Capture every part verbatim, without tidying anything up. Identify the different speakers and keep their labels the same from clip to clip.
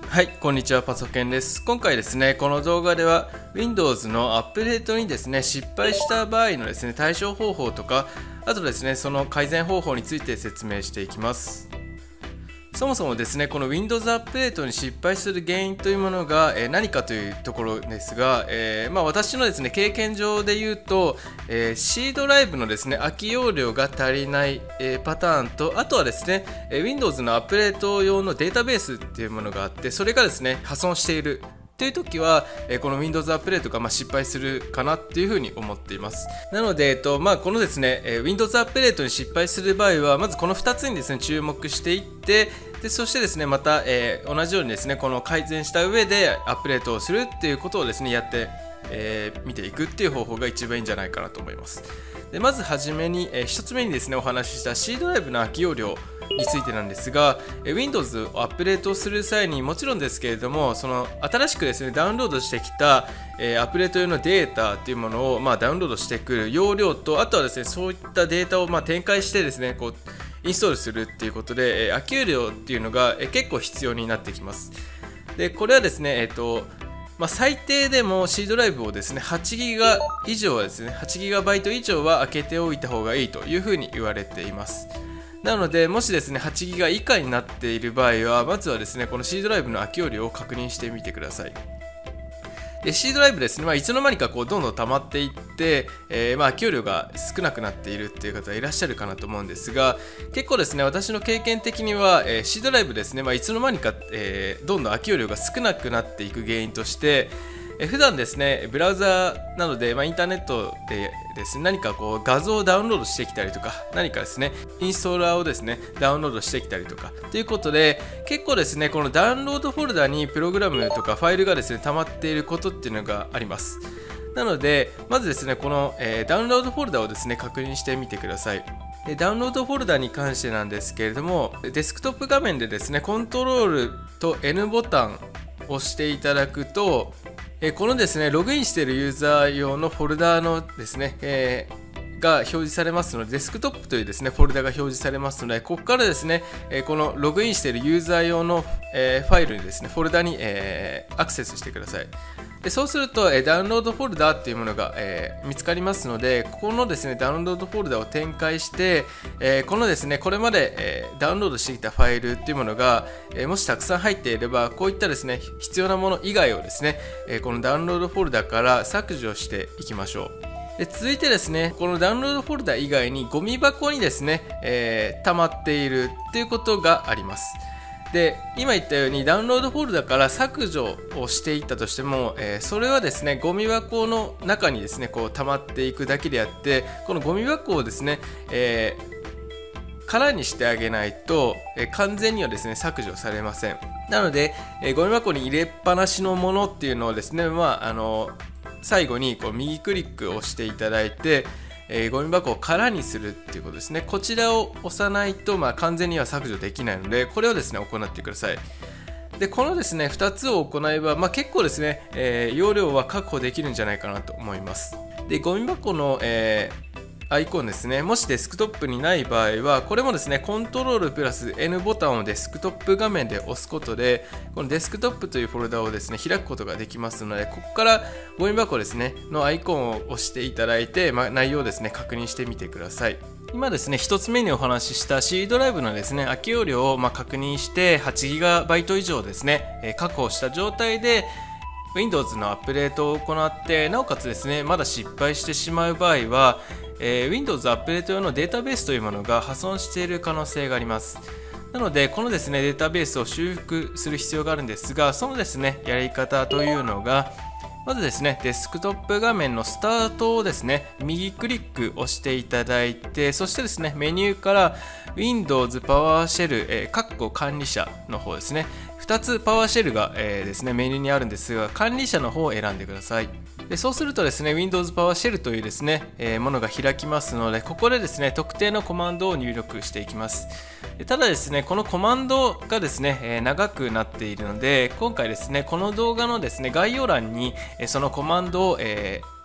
Speaker 1: はい、こんにちは、パソケンです。今回ですね、この動画では Windows のアップデートにですね、失敗した場合のですね、対処方法とか、あとですね、その改善方法について説明していきます。そもそもですね、この Windows アップデートに失敗する原因というものが、えー、何かというところですが、えーまあ、私のですね、経験上で言うと、えー、C ドライブのですね、空き容量が足りない、えー、パターンと、あとはですね、えー、Windows のアップデート用のデータベースっていうものがあって、それがですね、破損しているという時は、えー、この Windows アップデートがまあ失敗するかなっていうふうに思っています。なので、えっとまあ、このですね、えー、Windows アップデートに失敗する場合は、まずこのふたつにですね、注目していって、でそしてですね、また、えー、同じようにですね、この改善した上でアップデートをするっていうことをですね、やって、えー、見ていくっていう方法が一番いいんじゃないかなと思います。でまずはじめに、えー、ひとつめにですね、お話しした C ドライブの空き容量についてなんですが、えー、Windows をアップデートする際にもちろんですけれども、その新しくですね、ダウンロードしてきた、えー、アップデート用のデータっていうものを、まあ、ダウンロードしてくる容量と、あとはですね、そういったデータを、まあ、展開してですね、こうインストールするっていうことで、えー、空き容量っていうのが、えー、結構必要になってきます。でこれはですね、えーとまあ、最低でも C ドライブをですね はちギガ 以上はですね はちギガバイト 以上は開けておいた方がいいというふうに言われています。なので、もしですね はちギガ 以下になっている場合は、まずはですね、この C ドライブの空き容量を確認してみてください。で C ドライブですね、まあ、いつの間にかこうどんどん溜まっていって、えー、まあ空き容量が少なくなっているっていう方いらっしゃるかなと思うんですが、結構ですね、私の経験的には、えー、C ドライブですね、まあ、いつの間にか、えー、どんどん空き容量が少なくなっていく原因として、えー、普段ですね、ブラウザなどで、まあ、インターネットでですね、何かこう画像をダウンロードしてきたりとか、何かですね、インストーラーをですね、ダウンロードしてきたりとかということで、結構ですね、このダウンロードフォルダにプログラムとかファイルがですね、溜まっていることっていうのがあります。なので、まずですね、この、えー、ダウンロードフォルダをですね、確認してみてください。でダウンロードフォルダに関してなんですけれども、デスクトップ画面でですね、コントロールと N ボタンを押していただくと、えー、このですね、ログインしているユーザー用のフォルダのですね、えー、が表示されますので、デスクトップというですね、フォルダが表示されますので、ここからですね、えー、このログインしているユーザー用の、えー、ファイルにですね、フォルダに、えー、アクセスしてください。でそうすると、えー、ダウンロードフォルダっていうものが、えー、見つかりますので、ここのですね、ダウンロードフォルダを展開して、えー、このですね、これまで、えー、ダウンロードしてきたファイルっていうものが、えー、もしたくさん入っていれば、こういったですね、必要なもの以外をですね、えー、このダウンロードフォルダから削除していきましょう。で続いてですね、このダウンロードフォルダ以外にゴミ箱にですね、えー、溜まっているっていうことがあります。で今言ったようにダウンロードフォルダから削除をしていったとしても、えー、それはですね、ゴミ箱の中にですね、こう溜まっていくだけであって、このゴミ箱をですね、えー、空にしてあげないと、えー、完全にはですね、削除されません。なので、えー、ゴミ箱に入れっぱなしのものっていうのをですね、まああの最後にこう右クリックをしていただいて、えー、ゴミ箱を空にするっていうことですね。こちらを押さないと、まあ、完全には削除できないので、これをですね、行ってください。でこのですね、ふたつを行えば、まあ、結構ですね、えー、容量は確保できるんじゃないかなと思います。でゴミ箱の、えーアイコンですね、もしデスクトップにない場合は、これもですね、コントロールプラス N ボタンをデスクトップ画面で押すことで、このデスクトップというフォルダをですね、開くことができますので、ここからゴミ箱ですね、のアイコンを押していただいて、まあ、内容をですね、確認してみてください。今ですね、ひとつめにお話しした C ドライブのですね、空き容量をまあ確認して、はちギガバイト 以上ですね、えー、確保した状態で、Windows のアップデートを行って、なおかつですね、まだ失敗してしまう場合は、えー、Windows アップデート用のデータベースというものが破損している可能性があります。なので、このですね、データベースを修復する必要があるんですが、そのですね、やり方というのが、まずですね、デスクトップ画面のスタートをですね、右クリック押していただいて、そしてですね、メニューから Windows パワーシェル、えー、括弧管理者の方ですね、ふたつパワーシェルが、えー、ですね、メニューにあるんですが、管理者の方を選んでください。でそうするとですね、Windows パワーシェルというですね、えー、ものが開きますので、ここでですね、特定のコマンドを入力していきます。ただですね、このコマンドがですね、えー、長くなっているので、今回ですね、この動画のですね、概要欄に、えー、そのコマンドを、えー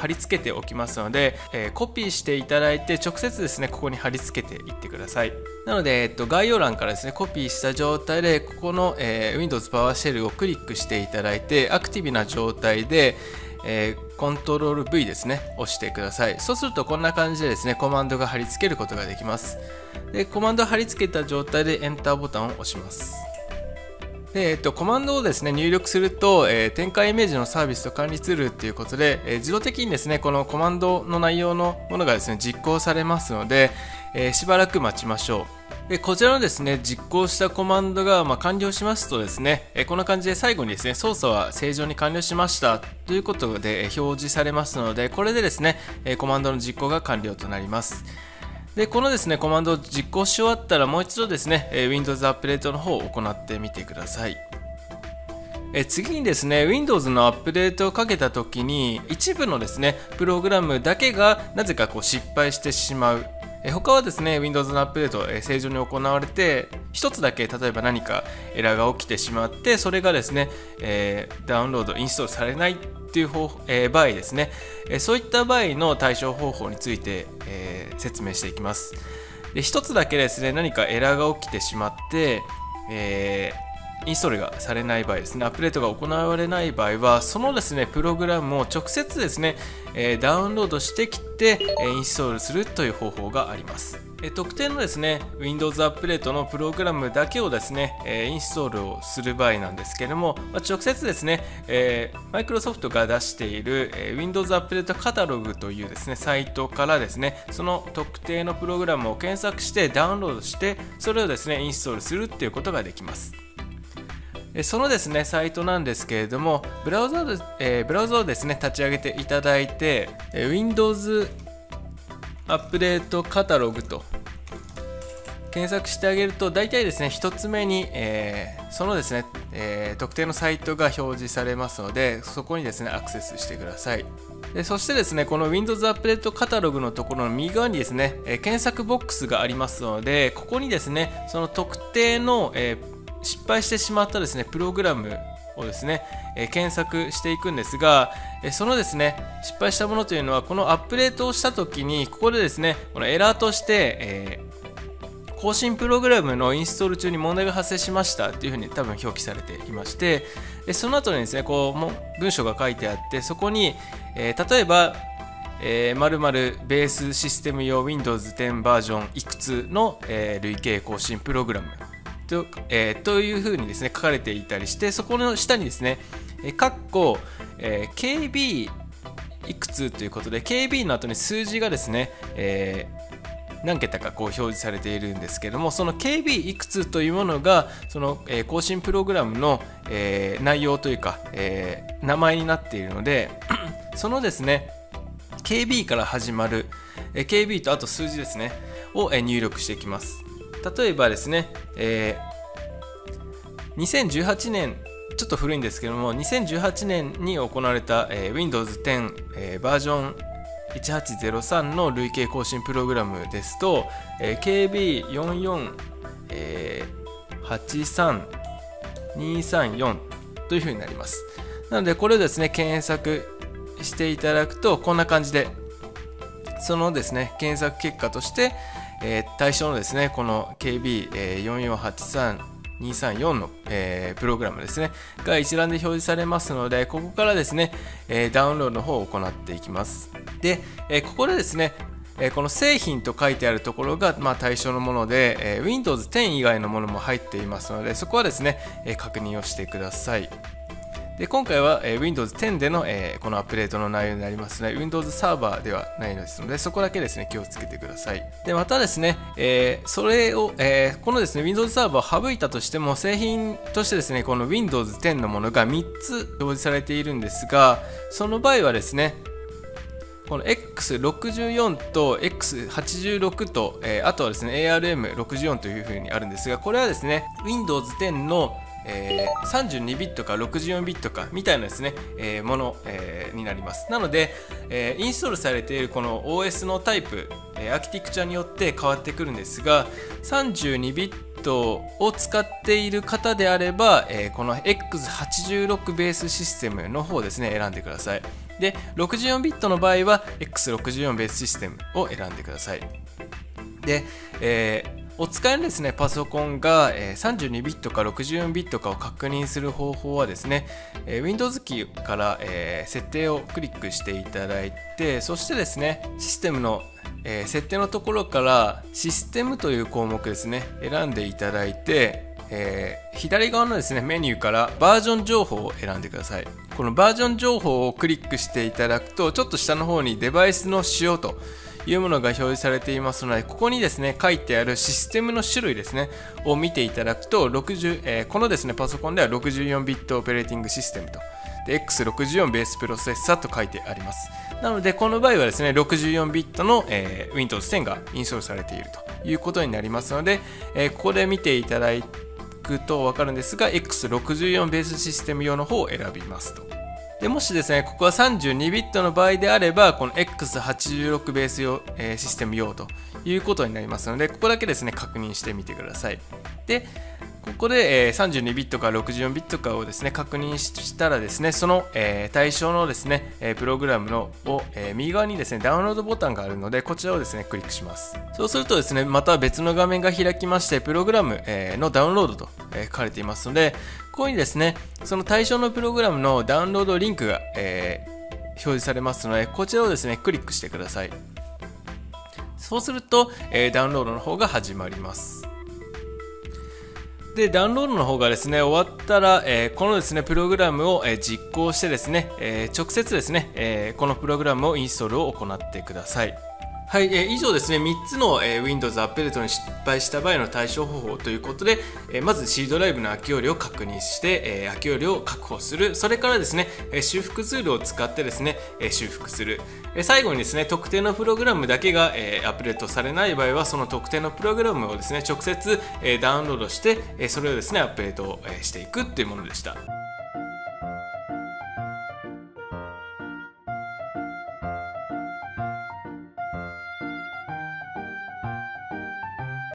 Speaker 1: 貼り付けておきますので、えー、コピーしていただいて直接ですねここに貼り付けていってください。なので、えっと、概要欄からですねコピーした状態でここの、えー、Windows PowerShell をクリックしていただいてアクティブな状態でえー、コントロール ブイ ですね押してください。そうするとこんな感じでですねコマンドが貼り付けることができます。でコマンドを貼り付けた状態でエンターボタンを押します。で、えっと、コマンドをですね入力すると、えー、展開イメージのサービスと管理ツールということで、えー、自動的にですねこのコマンドの内容のものがですね実行されますので、えー、しばらく待ちましょう。でこちらのですね実行したコマンドがまあ完了しますとですね、えこんな感じで最後にですね操作は正常に完了しましたということで表示されますので、これでですねコマンドの実行が完了となります。でこのですねコマンドを実行し終わったらもう一度ですね Windows アップデートの方を行ってみてください。え次にですね Windows のアップデートをかけた時に一部のですねプログラムだけがなぜかこう失敗してしまう。え他はですね Windows のアップデート、え正常に行われて一つだけ例えば何かエラーが起きてしまってそれがですね、えー、ダウンロードインストールされないっていう方、えー、場合ですね、えそういった場合の対処方法について、えー、説明していきます。で一つだけですね何かエラーが起きてしまって、えーインストールがされない場合ですね、アップデートが行われない場合は、そのですねプログラムを直接ですね、えー、ダウンロードしてきて、えー、インストールするという方法があります。えー、特定のですね Windows アップデートのプログラムだけをですね、えー、インストールをする場合なんですけれども、まあ、直接ですね、えー、Microsoft が出している、えー、Windows アップデートカタログというですねサイトからですねその特定のプログラムを検索してダウンロードしてそれをですねインストールするっていうことができます。そのですねサイトなんですけれども、ブラウザを、えー、ブラウザをですね立ち上げていただいて、えー、Windows アップデートカタログと検索してあげると、大体ですねひとつめに、えー、そのですね、えー、特定のサイトが表示されますので、そこにですねアクセスしてください。でそしてですねこの Windows アップデートカタログのところの右側にですね、えー、検索ボックスがありますので、ここにですねその特定の、えー失敗してしまったですねプログラムをですね、えー、検索していくんですが、えー、そのですね失敗したものというのはこのアップデートをしたときにここでですねこのエラーとして、えー、更新プログラムのインストール中に問題が発生しましたというふうに多分表記されていまして、でその後にですねこうも文章が書いてあって、そこに、えー、例えばえー、〇〇ベースシステム用 Windows テンバージョンいくつの、えー、累計更新プログラムと、えー、というふうにですね書かれていたりして、そこの下にですねカッコ、えー、ケービー いくつということで ケービー の後に数字がですね、えー、何桁かこう表示されているんですけども、その ケービー いくつというものがその、えー、更新プログラムの、えー、内容というか、えー、名前になっているのでそのですね ケービー から始まる、えー、ケービー とあと数字ですねを、えー、入力していきます。例えばですね、えー、にせんじゅうはちねん、ちょっと古いんですけどもにせんじゅうはちねんに行われた、えー、Windows テン、えー、バージョンいちはちゼロさんの累計更新プログラムですと、えー、ケービーよんよんはちさんにさんよん というふうになります。なのでこれをですね検索していただくとこんな感じで、そのですね検索結果としてえー、対象のですねこの ケービーよんよんはちさんにさんよん の、えー、プログラムですねが一覧で表示されますので、ここからですね、えー、ダウンロードの方を行っていきます。で、えー、ここでですね、えー、この製品と書いてあるところが、まあ、対象のもので、えー、Windows テン以外のものも入っていますので、そこはですね、えー、確認をしてください。で今回は、えー、Windows テンでの、えー、このアップデートの内容になりますね。Windows サーバーではないのですので、そこだけですね気をつけてください。でまたですね、えー、それを、えー、このですね Windows サーバーを省いたとしても、製品としてですねこの Windows テンのものがみっつ表示されているんですが、その場合はですねこの エックスろくじゅうよん と エックスはちじゅうろく と、えー、あとはですね エーアールエムろくじゅうよん というふうにあるんですが、これはですね Windows テンのえー、さんじゅうにビットかろくじゅうよんビットかみたいなですね、えー、もの、えー、になります。なので、えー、インストールされているこの オーエス のタイプ、えー、アーキテクチャによって変わってくるんですが、さんじゅうにビッットを使っている方であれば、えー、この エックスはちじゅうろく ベースシステムの方ですね選んでください。でろくじゅうよんビットの場合は エックスろくじゅうよん ベースシステムを選んでください。で、えーお使いのですねパソコンがさんじゅうにビットかろくじゅうよんビットかを確認する方法はですね Windows キーから設定をクリックしていただいて、そしてですねシステムの設定のところからシステムという項目ですね選んでいただいて、えー、左側のですねメニューからバージョン情報を選んでください。このバージョン情報をクリックしていただくとちょっと下の方にデバイスの仕様というものが表示されていますので、ここにですね書いてあるシステムの種類ですねを見ていただくとろくじゅう、えー、このですねパソコンではろくじゅうよんビットオペレーティングシステムとで エックスろくじゅうよん ベースプロセッサーと書いてあります。なのでこの場合はですねろくじゅうよんビットの、えー、Windows テンがインストールされているということになりますので、えー、ここで見ていただくと分かるんですが エックスろくじゅうよん ベースシステム用の方を選びますと。でもしですねここはさんじゅうにビットの場合であればこの エックスはちじゅうろく ベース用、えー、システム用ということになりますので、ここだけですね確認してみてください。でここで、えー、さんじゅうにビットかろくじゅうよんビットかをですね確認したらですねその、えー、対象のですね、えー、プログラムのを、えー、右側にですねダウンロードボタンがあるのでこちらをですねクリックします。そうするとですねまた別の画面が開きましてプログラム、えー、のダウンロードと、えー、書かれていますので、ここにですねその対象のプログラムのダウンロードリンクが、えー、表示されますのでこちらをですねクリックしてください。そうすると、えー、ダウンロードの方が始まります。でダウンロードの方がですね終わったら、えー、このですねプログラムを、えー、実行してですね、えー、直接ですね、えー、このプログラムをインストールを行ってください。はい、えー、以上ですねみっつの、えー、Windows アップデートに失敗した場合の対処方法ということで、えー、まず C ドライブの空き容量を確認して、えー、空き容量を確保する、それからですね、えー、修復ツールを使ってですね、えー、修復する、えー、最後にですね特定のプログラムだけが、えー、アップデートされない場合はその特定のプログラムをですね直接、えー、ダウンロードして、えー、それをですねアップデートを、えー、していくっていうものでした。